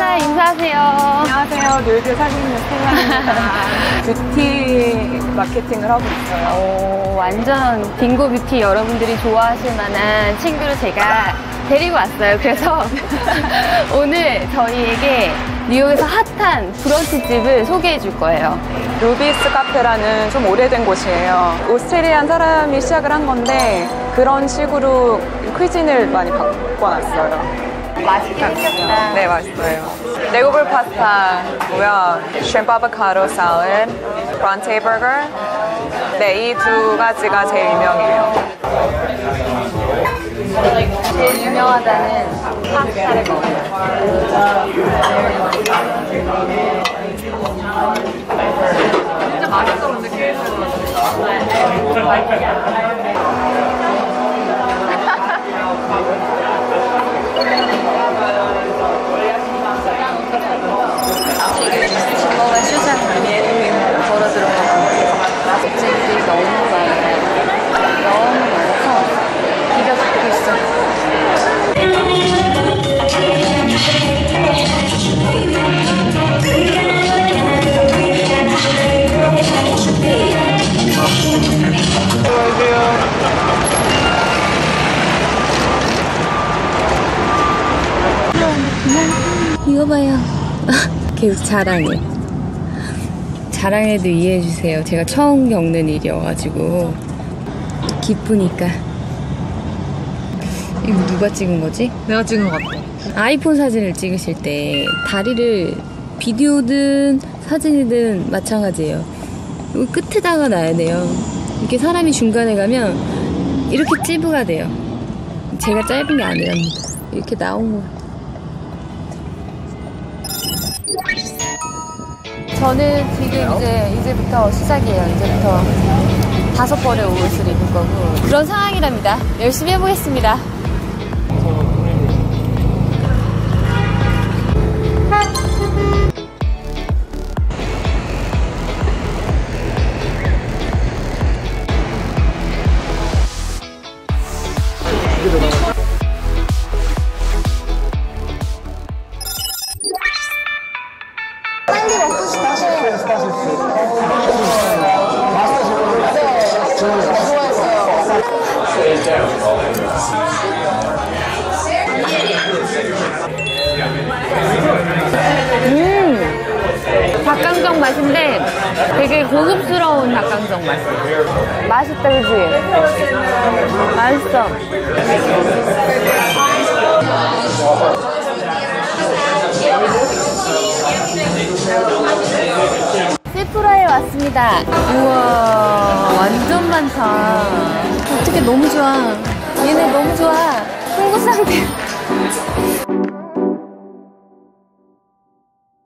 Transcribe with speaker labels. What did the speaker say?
Speaker 1: 하이, 인사하세요.
Speaker 2: 안녕하세요. 놀드 사진는 스텔라입니다. 뷰티 마케팅을 하고 있어요.
Speaker 1: 완전 빙고 뷰티 여러분들이 좋아하실 만한 친구를 제가 데리고 왔어요. 그래서 오늘 저희에게 뉴욕에서 핫한 브런치집을 소개해 줄 거예요.
Speaker 2: 루비스 카페라는 좀 오래된 곳이에요. 오스트레일리안 사람이 시작을 한 건데 그런 식으로 퀴진을 많이 바꿔놨어요.
Speaker 1: 맛있게 생겼다.
Speaker 2: 네, 맛있어요. 레고블 파스타고요. 쉔프 아보카도 샐러드, 브런치 버거. 네, 이 두 가지가 제일 유명해요.
Speaker 1: 제일 유명하다는 파스타를 먹어요.
Speaker 2: 진짜 맛있어, 근데 케이스는.
Speaker 1: 지금 뭐가 슈장 걸어 들어가고 객들이 너무 많아요. 너무 많아서 기가 죽겠어. 이거 봐요. 계속 자랑해. 자랑해도 이해해주세요. 제가 처음 겪는 일이어가지고 기쁘니까. 이거 누가 찍은 거지?
Speaker 2: 내가 찍은 것 같아.
Speaker 1: 아이폰 사진을 찍으실 때 다리를 비디오든 사진이든 마찬가지예요. 여기 끝에다가 놔야 돼요. 이렇게 사람이 중간에 가면 이렇게 찌부가 돼요. 제가 짧은 게 아니랍니다. 이렇게 나온 거. 저는 지금 이제부터 시작이에요. 이제부터 5벌의 옷을 입을 거고 그런 상황이랍니다. 열심히 해보겠습니다.
Speaker 3: 빨리 먹고 싶어서
Speaker 1: 닭강정 맛인데 되게 고급스러운 닭강정 맛. 맛있다, 그치? 맛있어. 세프라에 왔습니다. 우와, 완전 많다. 어떻게 너무 좋아. 얘네 너무 좋아. 홍보 상태.